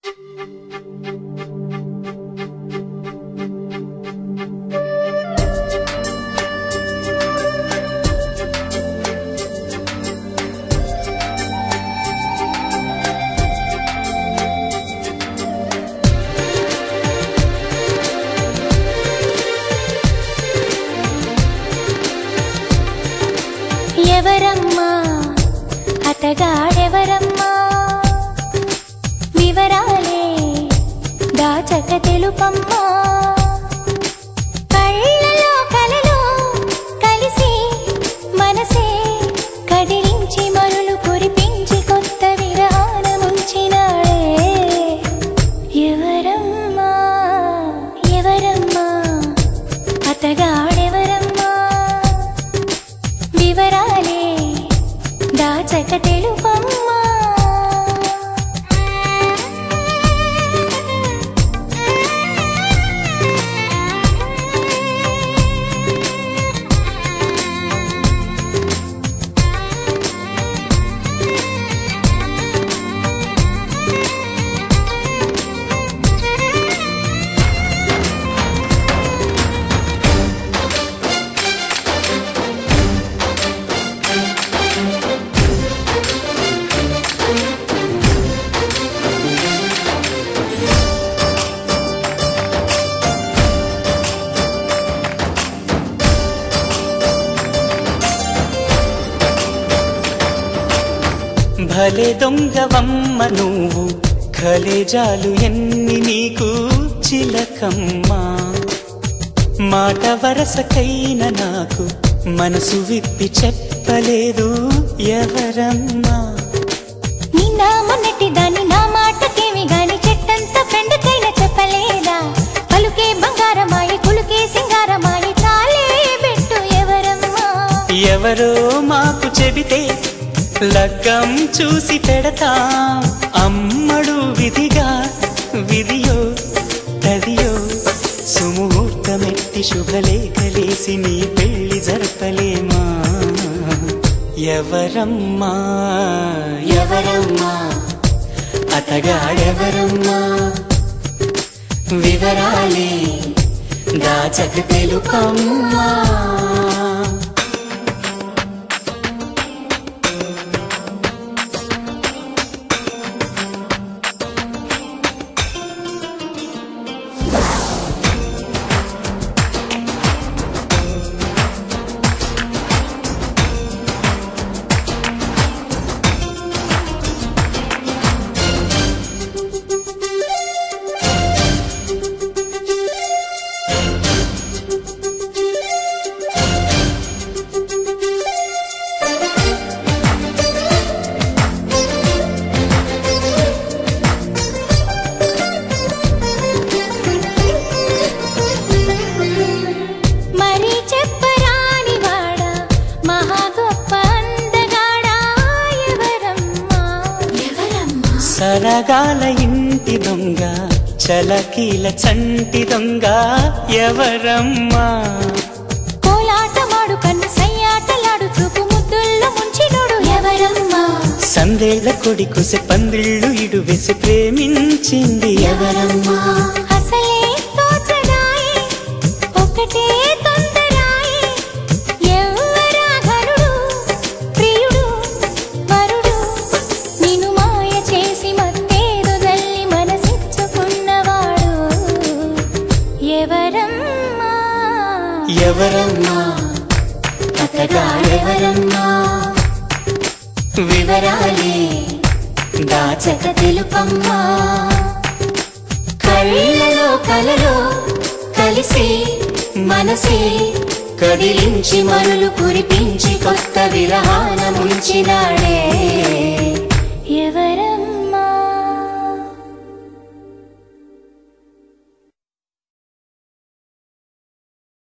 ఎవరమ్మా అతగాడెవరమ్మా వివరాలే దాచక తెలుపమ్మా కళ్ళలో కలలో కలిసి మనసే కదిలించి మరులు కురిపించి కొత్త విరహానముంచినాడే ఎవరమ్మా ఎవరమ్మా అతగాడెవరమ్మా వివరాలే దాచక తెలుపమ్మా భలే దొంగవమ్మ నువ్వు ఖలేజాలు ఎన్ని నీకు చిలకమ్మా మాట వరసకైన నాకు మనసు విప్పి చెప్పలేదు ఎవరమ్మా నిన్న మొన్నటి దాన్ని నా మాటకేమి గాని చెట్టంత ఫ్రెండ్కైన చెప్పలేదా పలుకే బంగారమాయి కులుకే సింగారమాయి చాలే పెట్టు ఎవరమ్మా ఎవరో మాకు చెబితే లగ్గం చూసి పెడతా అమ్మడు విధిగా విధియో తదియో సుముహూర్తమెట్టి శుభలేఖలేసి నీ పెళ్లి జరపలేమా ఎవరమ్మా ఎవరమ్మా అతగాడెవరమ్మా వివరాలే దాచక తెలుపమ్మా సరగాల ఇంటి దొంగ చలకీల చంటి దొంగ ఎవరమ్మా కోలాటమాడు కన్ను సయ్యాటలాడు చూపు ముద్దుల్లో ముంచినోడు ఎవరమ్మా సందేళ్ల కొడి కుసె పందిళ్ళు ఇడు వేసి ప్రేమించింది ఎవరమ్మా అసలే తోచడాయి ఒకటే తొందరాయి ఎవరా ఘనుడు ప్రియుడు వరుడు నిన్ను మాయ చేసి మత్తేదో జల్లి మనసిచ్చుకున్నవాడు ఎవరమ్మా ఎవరమ్మా అతగాడెవరమ్మా వివరాలే దాచక తెలుపమ్మా కళ్ళలో కలలో కలిసి మనసే కదిలించి మరులు కురిపించి కొత్త విరహాన ముంచినాడే